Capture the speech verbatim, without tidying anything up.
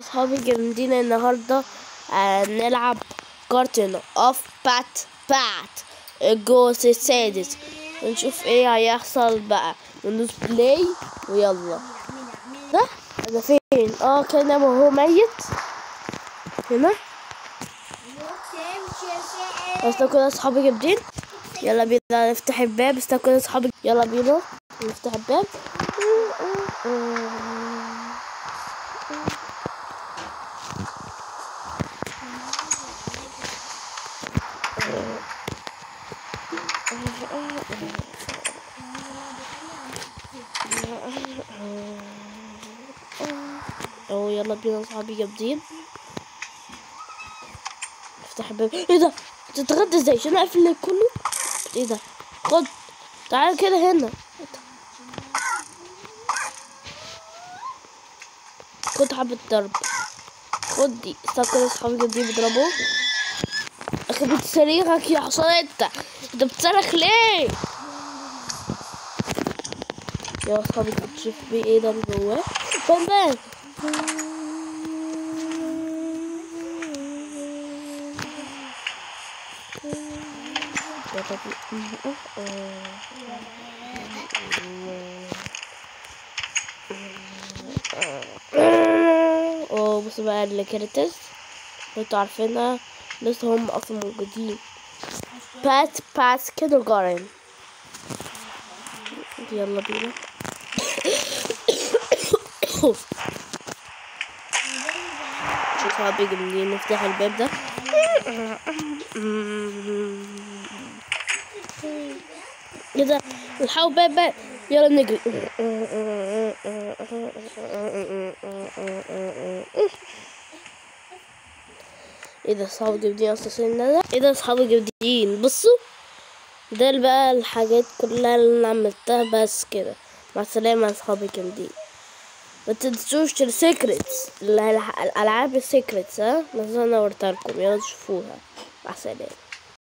صحابي جامدين النهاردة نلعب كارتن اوف بات بات الجزء السادس ونشوف ايه هيحصل بقى. وندوس بلاي ويلا. ده انا فين؟ اه كان هو ميت هنا. استنى كده اصحابي جامدين. يلا بينا نفتح الباب. استنى كده اصحابي، يلا بينا نفتح الباب. او يلا بينا اصحابي جامدين. افتح الباب. ايه ده؟ تتغدى ازاي عشان اقفل كله؟ ايه ده؟ خد تعال كده هنا. خد حبة ضرب. خد دي. استنى كده اصحابي جامدين بيضربوا. اخي بتصريخك يا حصان انت. انت بتصرخ ليه؟ يا اصحابي تشوف بيه ايه ده اللي جواه؟ بان اوه بصوا بقى الكاركترز انتوا عارفينها لسه هم اصلا موجودين. بات بات كيندرجارتن. يلا بينا. شوف صحابي جامدين. نفتح الباب ده. ايه ده؟ الحقوا باب باب. يلا نجري. ايه ده صحابي جامدين اصلا ده؟ ايه ده صحابي جامدين؟ بصوا ده بقى الحاجات كلها اللي انا عملتها بس كده. مع السلامة يا صحابي جامدين. ما تنسوش السيكريتس، الالعاب السيكريتس ها مثلا انا وريتها لكم، يلا تشوفوها. مع السلامة.